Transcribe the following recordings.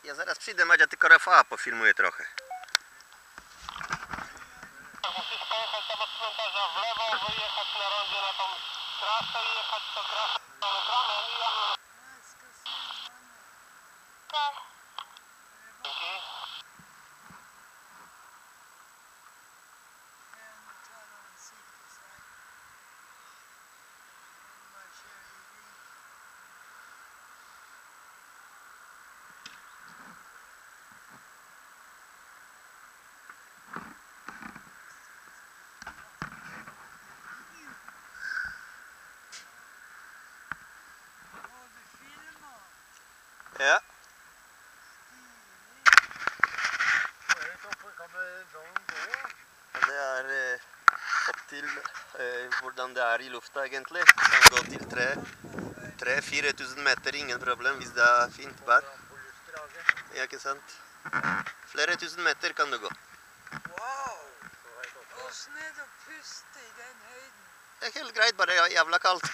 Ja zaraz przyjdę, Madzia, tylko Rafała pofilmuję trochę. Musisz pojechać tam od cmentarza w lewo, wyjechać na rondzie na tą trasę i jechać do trasy z ramem i ja... Dzięki. Ja. Det er opp til hvordan det er i lufta egentlig. Det kan gå til 3-4 tusen meter, ingen problem hvis det er fint vær. Ja, ikke sant? Flere tusen meter kan det gå. Wow! Hvordan er det å puste i den høyden? Det er helt greit, bare jævla kaldt.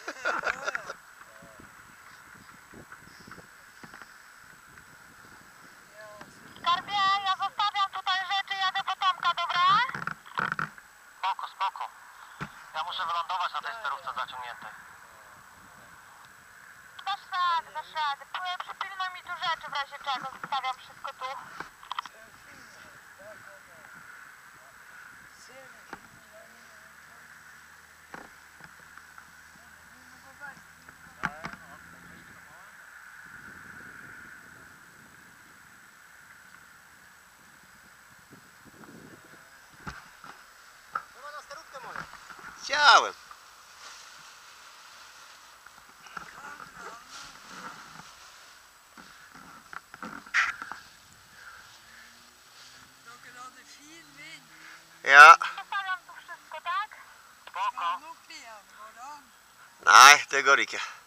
Skarbie, ja zostawiam tutaj rzeczy, jadę po Tomka, dobra? Spoko, spoko. Ja muszę wylądować na tej sterówce zaciągniętej. Dasz radę, dasz radę. Przypilnuj mi tu rzeczy w razie czego, zostawiam wszystko tu. Chciałem. Ja. Zostawiam tu wszystko, tak? Spoko. Nej, det går ikke.